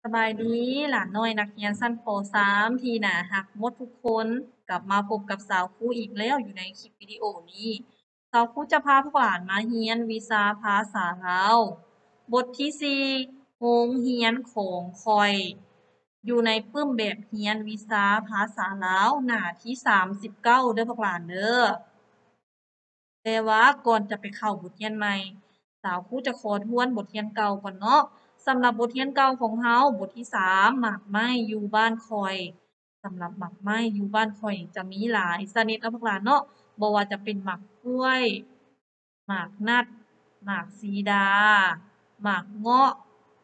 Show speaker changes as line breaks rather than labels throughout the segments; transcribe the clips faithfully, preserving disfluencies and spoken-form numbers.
บายดีหลานน้อยนักเรียนชั้นป สาม ที่น่ารักหมดทุกคนกลับมาพบกับสาวครูอีกแล้วอยู่ในคลิปวิดีโอนี้สาวครูจะพาพวกหลานมาเรียนวิชาภาษาลาวบทที่ สี่ โรงเรียนของข้อยอยู่ในปึ้มแบบเรียนวิชาภาษาลาวหน้าที่ สามสิบเก้า เด้อพวกหลานเด้อ แต่ว่าก่อนจะไปเข้าบทเรียนใหม่สาวครูจะขอทวนบทเรียนเก่าก่อนเนาะสำหรับบทเรียนเก่าของเราบทที่ สาม หมากไม้อยู่บ้านคอยสำหรับหมากไม้อยู่บ้านคอยจะมีหลายชนิดเนาะพวกหลานเนาะบ่ว่าจะเป็นหมากกล้วยหมากนัดหมากสีดาหมากเงาะ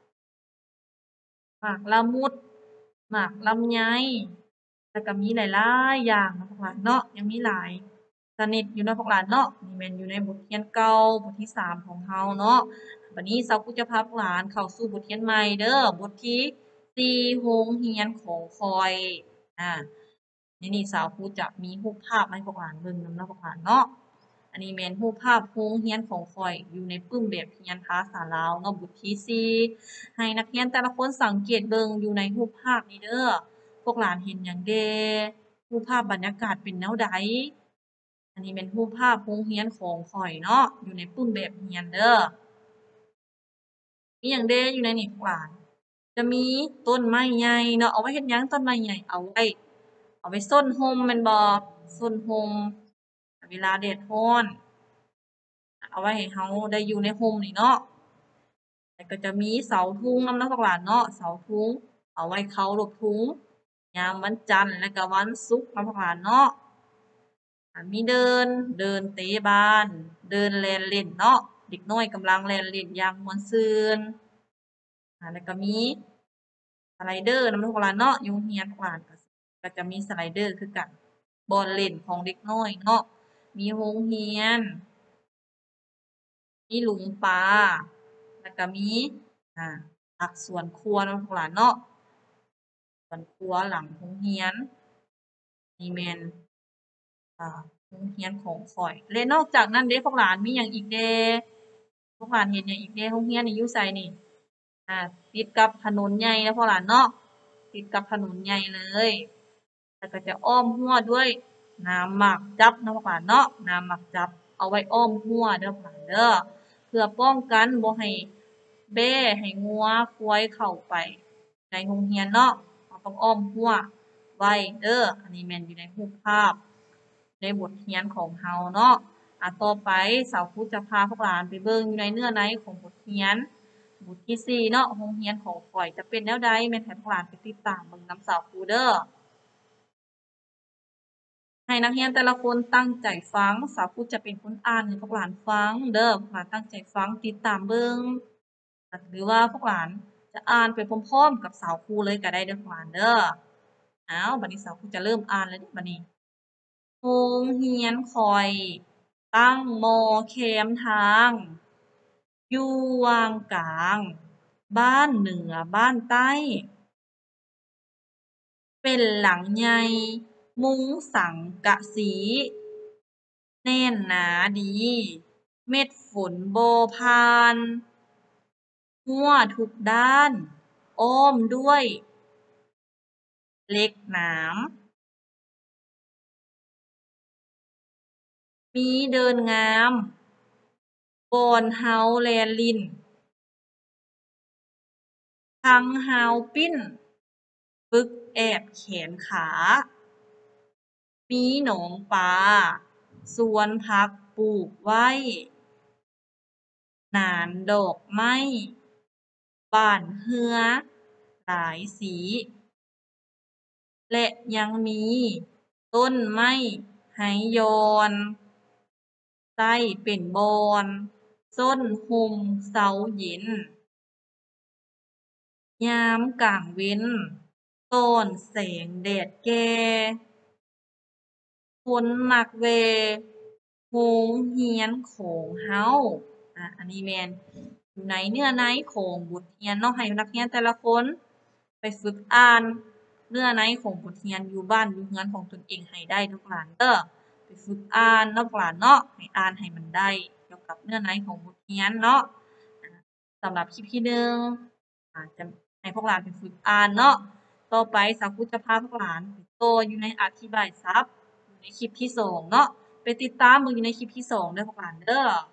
หมากละมุดหมากลำไยแล้วก็มีหลายๆอย่างเนาะพวกหลานเนาะยังมีหลายชนิดอยู่เนาะพวกหลานเนาะนี่แม่นอยู่ในบทเรียนเก่าบทที่ สาม ของเราเนาะบัดนี้เซาครูจะพาพวกหลานเข้าสู่บทเรียนใหม่เด้อบทที่ สี่ โรงเรียนของข้อยอ่าในนี้สาวครูจะมีรูปภาพมาให้พวกหลานเบิ่งนำเนาะพวกหลานเนาะอันนี้แม่นรูปภาพโรงเรียนของข้อยอยู่ในปึ้มแบบเรียนภาษาลาวเนาะบทที่ สี่ ให้นักเรียนแต่ละคนสังเกตเบิ่งอยู่ในรูปภาพนี้เด้อพวกหลานเห็นหยังเด้รูปภาพบรรยากาศเป็นแนวใดอันนี้เป็นรูปภาพโรงเรียนของข้อยเนาะอยู่ในปึ้มแบบเรียนเด้อมีหยังเด้อยู่ในนี้พวกหลานจะมีต้นไม้ใหญ่เนาะเอาไว้เฮ็ดหยังต้นไม้ใหญ่เอาไว้เอาไว้ส้นร่มแม่นบ่ส้นร่มเวลาแดดร้อนเอาไว้ให้เราได้อยู่ในร่มนี่เนาะ แล้วก็จะมีเสาธงนำเนาะพวกหลานเนาะเสาธงเอาไว้เคารพธงยามวันจันทร์และก็วันศุกร์เนาะพวกหลานเนาะอ่ามีเดินเดินเตะบาลเดินแล่นเล่นเนาะเด็กน้อยกำลังแล่นเล่นอย่างม่วนซื่นอ่าแล้วก็มีสไลเดอร์นำเนาะพวกหลานเนาะอยู่โรงเรียนพวกหลานก็ก็จะมีสไลเดอร์คือกันบอนเล่นของเด็กน้อยเนาะมีโรงเรียนมีหลุมปลาแล้วก็มีอ่าผักสวนครัวเนาะพวกหลานเนาะ สวนครัวหลังโรงเรียนนี่แม่นอ่าโรงเรียนของข้อยและนอกจากนั้นเด้พวกหลานมีหยังอีกเด้พวกหลานเฮ็ดหยังอีกเด้โรงเรียนนี่อยู่ไสนี่อ่าติดกับถนนใหญ่นะพวกหลานเนาะติดกับถนนใหญ่เลยแล้วก็จะอ้อมรั้วด้วยน้ำหมากจับเนาะพวกหลานเนาะน้ำหมากจับเอาไว้อ้อมรั้วเด้อพวกหลานเด้อเพื่อป้องกันบ่ให้แบ้ให้งัวควายเข้าไปในโรงเรียนเนาะเราต้องอ้อมรั้ว ไว้เด้ออันนี้แม่นอยู่ในรูปภาพในบทเรียนของเราเนาะอ่ะต่อไปสาวครูจะพาพวกหลานไปเบิ่งอยู่ในเนื้อในของบทเรียนบทที่ สี่ เนาะโรงเรียนของข้อยจะเป็นแนวใดแม่นให้พวกหลานไปติดตามเบิ่งนำสาวครูเด้อให้นักเรียนแต่ละคนตั้งใจฟังสาวครูจะเป็นคนอ่านให้พวกหลานฟังเด้อพวกหลานตั้งใจฟังติดตามเบิ่งหรือว่าพวกหลานจะอ่านไปพร้อมๆกับสาวครูเลยก็ได้เด้อพวกหลานเด้ออ้าวบัดนี้สาวครูจะเริ่มอ่านแล้วเด้อบัดนี้ โรงเรียนข้อยตั้งหม้อแคมทางอยู่วางกลางบ้านเหนือบ้านใต้เป็นหลังใหญ่มุงสังกะสีแน่นหนาดีเม็ดฝนบ่ผ่านรั้วทุกด้านอ้อมด้วยเหล็กหนามมีเดินงามบ่อนเฮาแลนลิ้นทั้งฮาวปิ้น ฝึกแอบแขนขา มีหนองปลาสวนผักปลูกไว้ หนานดอกไม้บ้านเฮือหลายสี และยังมีต้นไม้ไหยอนใต้เป็นบอนส้นห่มเสาเย็น ยามกลางเว้นต้อนแสงแดดแก่ คนมักแวะโรงเรียนของเราอ่ะอันนี้แม่นอยู่ในเนื้อในของบทเรียนเนาะให้นักเรียนแต่ละคนไปฝึกอ่านเนื้อในของบทเรียนอยู่บ้านอยู่เรือนของตนเองให้ได้เด้อลูกหลานเด้อไปฝึกอ่านเนาะลูกหลานเนาะให้อ่านให้มันได้เกี่ยวกับเนื้อในของบทเรียนเนาะอ่าสำหรับคลิปที่หนึ่งอาจจะให้พวกหลานไปฝึกอ่านเนาะต่อไปสาวครูจะพาพวกหลานไปต่ออยู่ในอธิบายศัพท์อยู่ในคลิปที่สองเนาะไปติดตามเบิ่งอยู่ในคลิปที่สองเด้อพวกหลานเด้อ